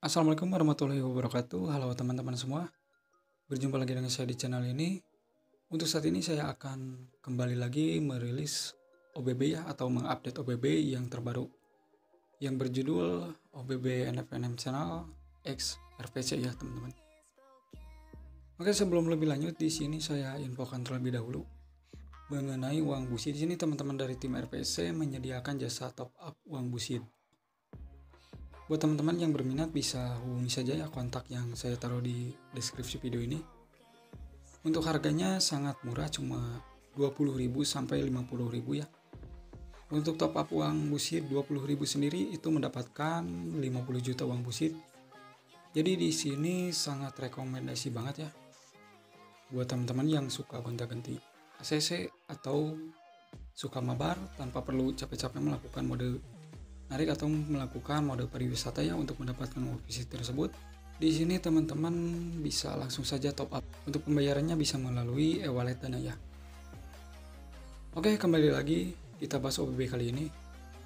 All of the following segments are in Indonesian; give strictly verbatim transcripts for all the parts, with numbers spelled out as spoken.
Assalamualaikum warahmatullahi wabarakatuh. Halo teman-teman semua. Berjumpa lagi dengan saya di channel ini. Untuk saat ini saya akan kembali lagi merilis O B B ya, atau mengupdate O B B yang terbaru, yang berjudul O B B N F N M Channel X R P C ya teman-teman. Oke, sebelum lebih lanjut di sini saya infokan terlebih dahulu mengenai uang busit. Di sini teman-teman dari tim R P C menyediakan jasa top up uang busit. Buat teman-teman yang berminat bisa hubungi saja ya kontak yang saya taruh di deskripsi video ini. Untuk harganya sangat murah, cuma dua puluh ribu sampai lima puluh ribu ya. Untuk top up uang busit dua puluh ribu sendiri itu mendapatkan lima puluh juta uang busit. Jadi di sini sangat rekomendasi banget ya buat teman-teman yang suka gonta-ganti A C C atau suka mabar tanpa perlu capek-capek melakukan mode narik atau melakukan mode pariwisata ya untuk mendapatkan uang busit tersebut. Di sini teman-teman bisa langsung saja top up. Untuk pembayarannya bisa melalui e-wallet Dana ya. Oke, kembali lagi kita bahas O B B kali ini.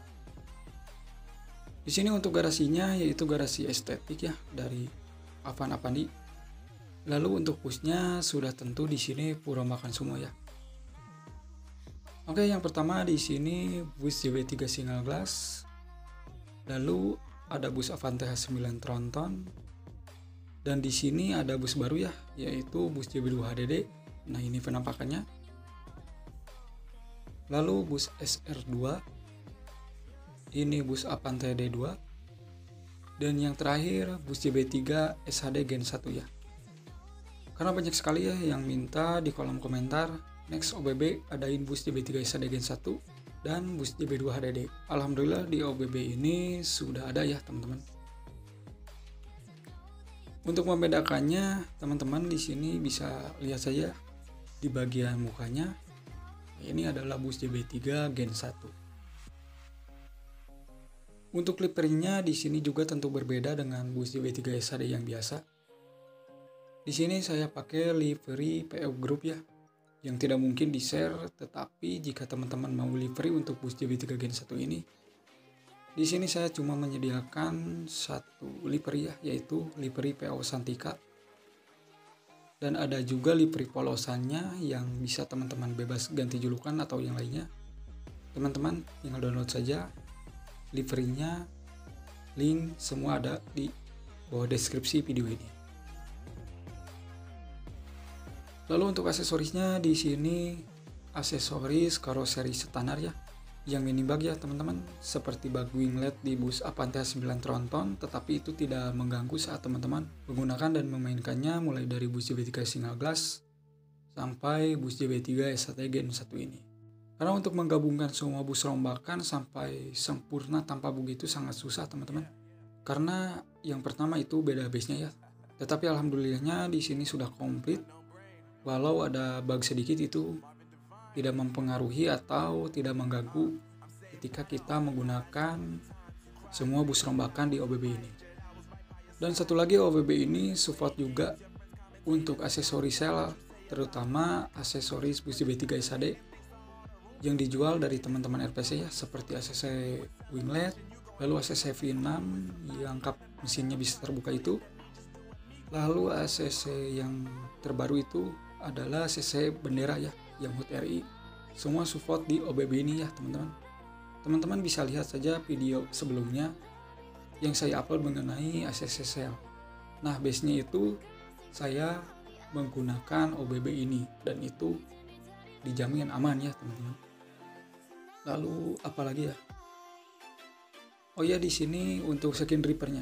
Di sini untuk garasinya yaitu garasi estetik ya dari Avan Avandi. Lalu untuk busnya sudah tentu di sini pura makan semua ya. Oke, yang pertama di sini bus J B tiga single glass. Lalu ada bus Avante H sembilan Tronton. Dan di sini ada bus baru ya, yaitu bus J B dua H D D. Nah, ini penampakannya. Lalu bus S R dua. Ini bus Avante D dua. Dan yang terakhir bus J B tiga S H D Gen satu ya. Karena banyak sekali ya yang minta di kolom komentar, next O B B adain bus J B tiga S H D Gen satu dan bus J B dua H D D. Alhamdulillah di O B B ini sudah ada ya teman-teman. Untuk membedakannya, teman-teman di sini bisa lihat saja di bagian mukanya. Ini adalah bus J B tiga Gen satu. Untuk clippernya di sini juga tentu berbeda dengan bus J B tiga S H D yang biasa. Di sini saya pakai livery P O Group ya, yang tidak mungkin di-share, tetapi jika teman-teman mau livery untuk bus J B tiga Gen satu ini, di sini saya cuma menyediakan satu livery ya, yaitu livery P O Santika. Dan ada juga livery polosannya yang bisa teman-teman bebas ganti julukan atau yang lainnya. Teman-teman tinggal download saja liverynya, link semua ada di bawah deskripsi video ini. Lalu untuk aksesorisnya di sini aksesoris karoseri standar ya, yang mini bag ya teman-teman, seperti bag winglet di bus Avante H sembilan Tronton, tetapi itu tidak mengganggu saat teman-teman menggunakan dan memainkannya mulai dari bus J B tiga single glass sampai bus J B tiga S H D Gen satu ini. Karena untuk menggabungkan semua bus rombakan sampai sempurna tanpa bug itu sangat susah teman-teman. Karena yang pertama itu beda base-nya ya. Tetapi alhamdulillahnya di sini sudah komplit. Walau ada bug sedikit itu tidak mempengaruhi atau tidak mengganggu ketika kita menggunakan semua bus rombakan di O B B ini. Dan satu lagi, O B B ini support juga untuk aksesoris sel, terutama aksesoris bus J B tiga S H D yang dijual dari teman-teman R P C ya, seperti A C C winglet, lalu A C C V enam yang kap mesinnya bisa terbuka itu, lalu A C C yang terbaru itu adalah A C C bendera ya, yang H U T R I. Semua support di O B B ini ya teman-teman. Teman-teman bisa lihat saja video sebelumnya yang saya upload mengenai A C C sel. Nah, base-nya itu saya menggunakan O B B ini dan itu dijamin aman ya teman-teman. Lalu apalagi ya? Oh ya, di sini untuk skin reaper-nya.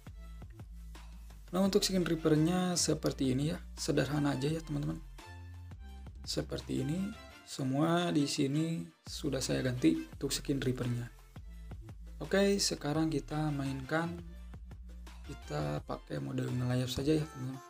Nah, untuk skin reaper-nya seperti ini ya, sederhana aja ya teman-teman. Seperti ini, semua di sini sudah saya ganti untuk skin reaper-nya. Oke, sekarang kita mainkan, kita pakai mode ngelayap saja ya teman-teman.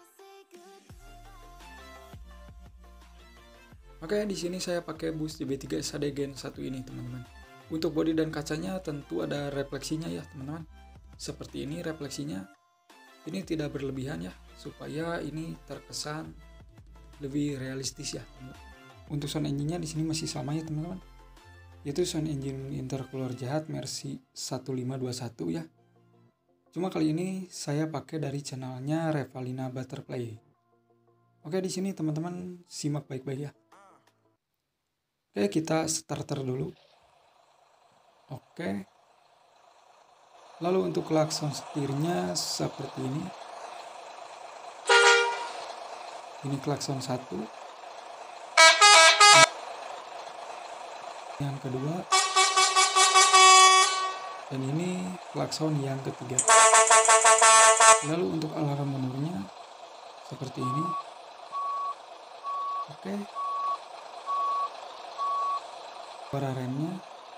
Oke, di sini saya pakai bus J B tiga S H D Gen satu ini teman-teman. Untuk bodi dan kacanya tentu ada refleksinya ya teman-teman. Seperti ini refleksinya. Ini tidak berlebihan ya, supaya ini terkesan lebih realistis ya. Untuk sound engine-nya di sini masih sama ya teman-teman. Yaitu sound engine intercooler jahat Mercy satu lima dua satu ya. Cuma kali ini saya pakai dari channelnya Revalina Butterfly. Oke, di sini teman-teman simak baik-baik ya. Oke, kita starter dulu. Oke. Lalu untuk klakson setirnya seperti ini. Ini klakson satu. Yang kedua. Dan ini klakson yang ketiga. Lalu untuk alarm munurnya seperti ini. Oke. Suara remnya.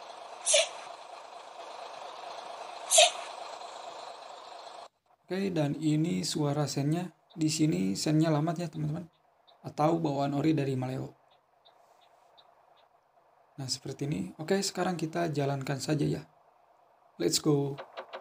Oke, dan ini suara sennya. Di sini sennya lamat ya teman-teman. Atau bawaan ori dari Maleo. Nah, seperti ini. Oke, sekarang kita jalankan saja ya. Let's go.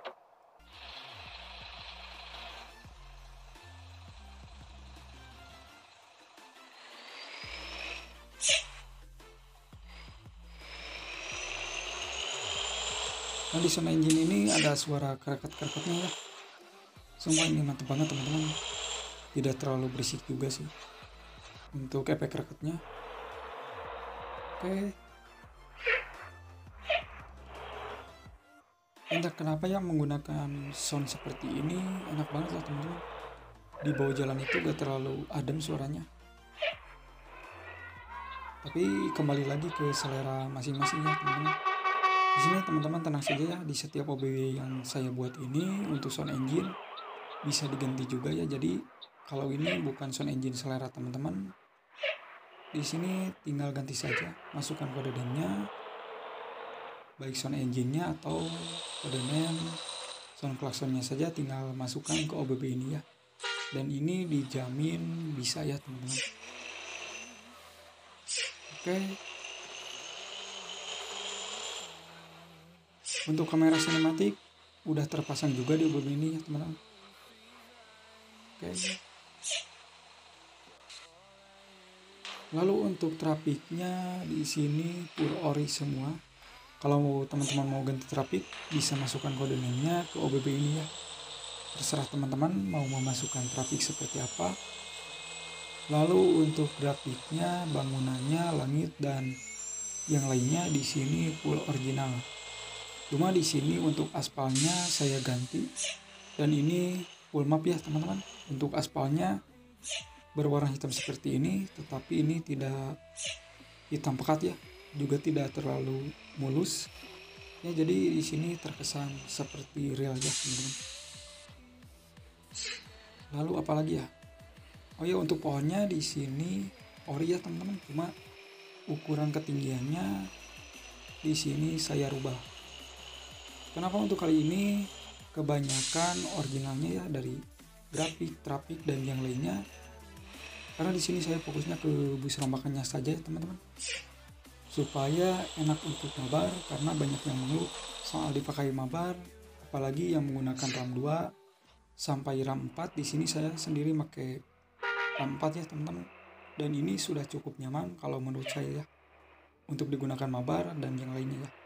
Nah, di sound engine ini ada suara kereket-kereketnya ya. Semua ini mantap banget teman-teman. Tidak terlalu berisik juga sih untuk efek kereketnya. Oke. Entah kenapa ya menggunakan sound seperti ini enak banget lah teman-teman. Di bawah jalan itu gak terlalu adem suaranya. Tapi kembali lagi ke selera masing-masing ya teman-teman. Di sini teman-teman tenang saja ya, di setiap O B W yang saya buat ini untuk sound engine bisa diganti juga ya. Jadi kalau ini bukan sound engine selera teman-teman, di sini tinggal ganti saja, masukkan kode name-nya, baik sound engine-nya atau kode name sound klaksonnya saja tinggal masukkan ke O B W ini ya. Dan ini dijamin bisa ya teman-teman. Oke. Untuk kamera sinematik udah terpasang juga di O B W ini ya teman-teman. Oke. Lalu untuk trafficnya di sini full ori semua. Kalau teman-teman mau ganti traffic bisa masukkan kode name-nya ke O B W ini ya. Terserah teman-teman mau memasukkan traffic seperti apa. Lalu untuk grafiknya, bangunannya, langit dan yang lainnya di sini full original. Cuma di sini untuk aspalnya saya ganti dan ini full map ya teman-teman. Untuk aspalnya berwarna hitam seperti ini, tetapi ini tidak hitam pekat ya, juga tidak terlalu mulus. Ya jadi di sini terkesan seperti real ya teman-teman. Lalu apalagi ya? Oh ya, untuk pohonnya di sini ori ya teman-teman, cuma ukuran ketinggiannya di sini saya rubah. Kenapa untuk kali ini kebanyakan originalnya ya dari grafik, traffic dan yang lainnya. Karena di sini saya fokusnya ke bus rombakannya saja ya teman-teman. Supaya enak untuk mabar karena banyak yang mengeluh soal dipakai mabar, apalagi yang menggunakan RAM dua sampai RAM empat. Di sini saya sendiri pakai RAM empat ya teman-teman. Dan ini sudah cukup nyaman kalau menurut saya ya untuk digunakan mabar dan yang lainnya ya.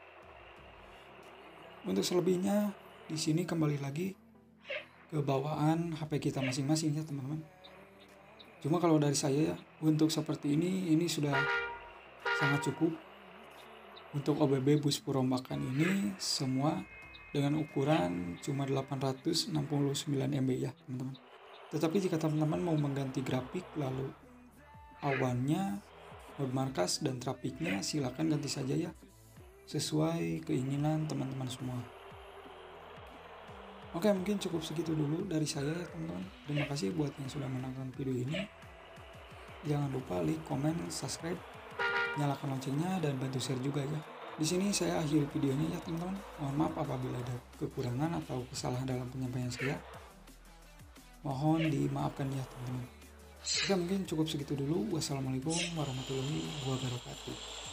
Untuk selebihnya di sini kembali lagi ke bawaan H P kita masing-masing ya teman-teman. Cuma kalau dari saya ya untuk seperti ini ini sudah sangat cukup. Untuk O B W bus perombakan ini semua dengan ukuran cuma delapan ratus enam puluh sembilan M B ya teman-teman. Tetapi jika teman-teman mau mengganti grafik lalu awannya, mode markas dan trafficnya silakan ganti saja ya, sesuai keinginan teman-teman semua. Oke, mungkin cukup segitu dulu dari saya ya teman-teman. Terima kasih buat yang sudah menonton video ini. Jangan lupa like, komen, subscribe, nyalakan loncengnya dan bantu share juga ya. Di sini saya akhiri videonya ya teman-teman. Mohon maaf apabila ada kekurangan atau kesalahan dalam penyampaian saya. Mohon dimaafkan ya teman-teman. Oke, mungkin cukup segitu dulu. Wassalamualaikum warahmatullahi wabarakatuh.